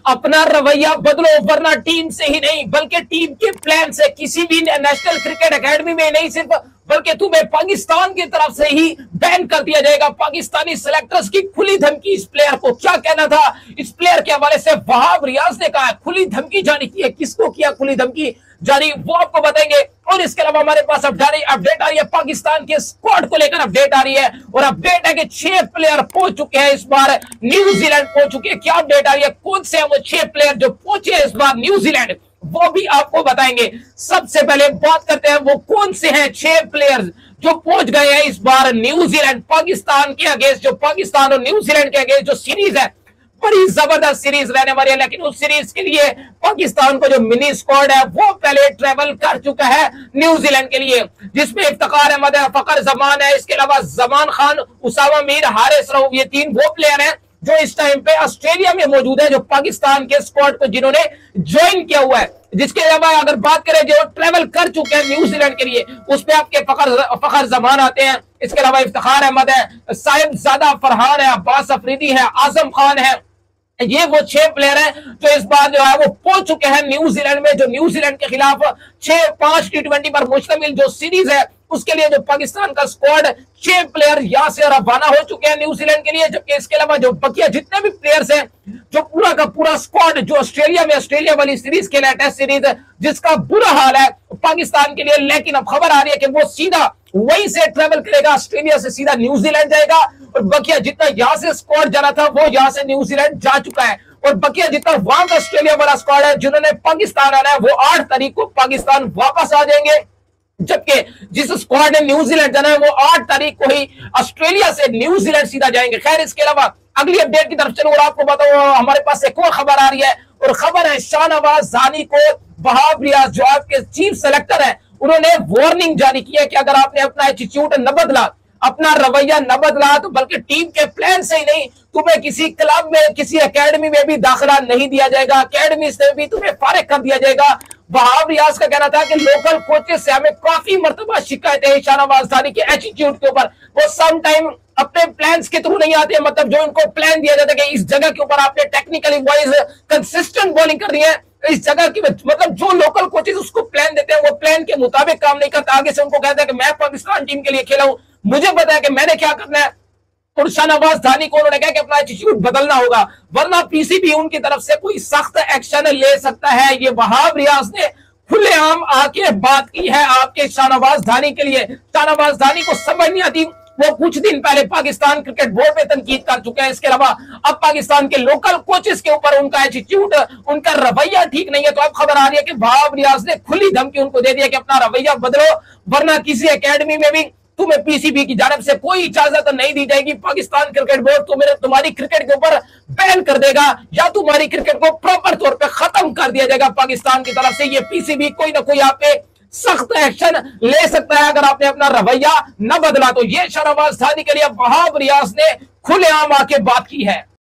अपना रवैया बदलो, वरना टीम से ही नहीं बल्कि टीम के प्लान से, किसी भी नेशनल क्रिकेट एकेडमी में नहीं सिर्फ, बल्कि तुम्हें पाकिस्तान की तरफ से ही बैन कर दिया जाएगा। पाकिस्तानी सिलेक्टर्स की खुली धमकी इस प्लेयर को। क्या कहना था इस प्लेयर के हवाले से? वहाब रियाज ने कहा खुली धमकी जारी की है। किसको किया खुली धमकी जारी, वो आपको बताएंगे। और इसके अलावा हमारे पास अपडेट आ रही है, पाकिस्तान के स्क्वाड को लेकर अपडेट आ रही है, और अपडेट है कि 6 प्लेयर पहुंच चुके हैं इस बार न्यूजीलैंड पहुंच चुके हैं। क्या अपडेट आ रही है, कौन से हैं वो 6 प्लेयर जो पहुंचे हैं इस बार न्यूजीलैंड, वो भी आपको बताएंगे। सबसे पहले बात करते हैं वो कौन से हैं 6 प्लेयर्स जो पहुंच गए हैं इस बार न्यूजीलैंड पाकिस्तान के अगेंस्ट। जो पाकिस्तान और न्यूजीलैंड के अगेंस्ट जो सीरीज है, बड़ी जबरदस्त सीरीज रहने वाली है, लेकिन उस सीरीज के लिए पाकिस्तान को जो मिनी स्क्वाड है वो पहले ट्रेवल कर चुका है न्यूजीलैंड के लिए, जिसमें इफ्तिखार अहमद है, फखर जमान है, इसके अलावा जमान खान, उसामा मीर, हारिस रऊफ, ये 3 वो प्लेयर हैं जो इस टाइम पे ऑस्ट्रेलिया में मौजूद है, जो पाकिस्तान के स्क्वाड को जिन्होंने ज्वाइन किया हुआ है। जिसके अलावा अगर बात करें जो ट्रेवल कर चुके हैं न्यूजीलैंड के लिए, उसमें आपके फखर जमान आते हैं, इसके अलावा इफ्तिखार अहमद है, साहिबजादा फरहान है, अब्बास अफरीदी है, आजम खान है। ये वो 6 प्लेयर हैं जो इस बार जो है वो पहुंच चुके हैं न्यूजीलैंड में, जो न्यूजीलैंड के खिलाफ 5 T20 पर मुश्तमिल जो सीरीज है उसके लिए जो पाकिस्तान का स्क्वाड 6 प्लेयर यहाँ से रवाना हो चुके हैं न्यूजीलैंड के लिए। जबकि इसके अलावा जो बकिया जितने भी प्लेयर्स हैं, जो पूरा का पूरा स्क्वाड जो ऑस्ट्रेलिया वाली सीरीज खेला है, टेस्ट सीरीज, जिसका बुरा हाल है पाकिस्तान के लिए, लेकिन अब खबर आ रही है कि वो सीधा वहीं से ट्रेवल करेगा, ऑस्ट्रेलिया से सीधा न्यूजीलैंड जाएगा। और बकिया जितना यहां से स्क्वाड जाना था वो यहां से न्यूजीलैंड जा चुका है, और बकिया जितना वहां का ऑस्ट्रेलिया वाला स्क्वाड है जिन्होंने पाकिस्तान आना है वो 8 तारीख को पाकिस्तान वापस आ जाएंगे। जबकि जिस स्क्वाड ने न्यूजीलैंड जाना है वो 8 तारीख को ही ऑस्ट्रेलिया से न्यूजीलैंड सीधा जाएंगे। खैर, इसके अलावा अगली अपडेट की तरफ चलूं और आपको बताऊं, हमारे पास एक और खबर आ रही है, और खबर है शाहनवाज धानी को वहाब रियाज जो आपके चीफ सेलेक्टर है उन्होंने वार्निंग जारी की है कि अगर आपने अपना एटीट्यूड न बदला, अपना रवैया न बदला, तो बल्कि टीम के प्लान से ही नहीं, तुम्हें किसी क्लब में, किसी एकेडमी में भी दाखिला नहीं दिया जाएगा, एकेडमी से भी तुम्हें फारिग कर दिया जाएगा। वहाब रियाज का कहना था कि लोकल कोचेस से हमें काफी मर्तबा शिकायतें हैं शाहनवाज धानी के एटीट्यूड के ऊपर, वो सम टाइम अपने प्लान्स के थ्रू नहीं आते, मतलब जो इनको प्लान दिया जाता है कि इस जगह के ऊपर आपने टेक्निकली वाइज कंसिस्टेंट बॉलिंग कर रही है, इस जगह की, मतलब जो लोकल कोचेस उसको प्लान देते हैं वो प्लान के मुताबिक काम नहीं करता। आगे से उनको कहता है कि मैं पाकिस्तान टीम के लिए खेला हूं, मुझे पता है कि मैंने क्या करना है। और शाहनवाज धानी को उन्होंने कहा कि अपना एटीट्यूड बदलना होगा, वरना पीसीबी उनकी तरफ से कोई सख्त एक्शन ले सकता है। ये वहाब रियाज ने खुलेआम आके बात की है आपके शाहनवाज धानी के लिए। शाहनवाज धानी को समझ नहीं आती, वो कुछ दिन पहले पाकिस्तान क्रिकेट बोर्ड पे तनकीद कर चुके हैं। इसके अलावा अब पाकिस्तान के लोकल कोचेस के ऊपर उनका एटीट्यूड, उनका रवैया ठीक नहीं है। तो अब खबर आ रही है कि वहाब रियाज ने खुली धमकी उनको दे दिया कि अपना रवैया बदलो, वरना किसी एकेडमी में भी तुम्हें पीसीबी की जानब से कोई इजाजत नहीं दी जाएगी। पाकिस्तान क्रिकेट बोर्ड तुम्हारी क्रिकेट के ऊपर बैन कर देगा, या तुम्हारी क्रिकेट को प्रॉपर तौर पे खत्म कर दिया जाएगा पाकिस्तान की तरफ से। ये पीसीबी कोई ना कोई आप पे सख्त एक्शन ले सकता है अगर आपने अपना रवैया न बदला। तो ये शाहनवाज धानी के लिए वहाब रियाज ने खुलेआम आके बात की है।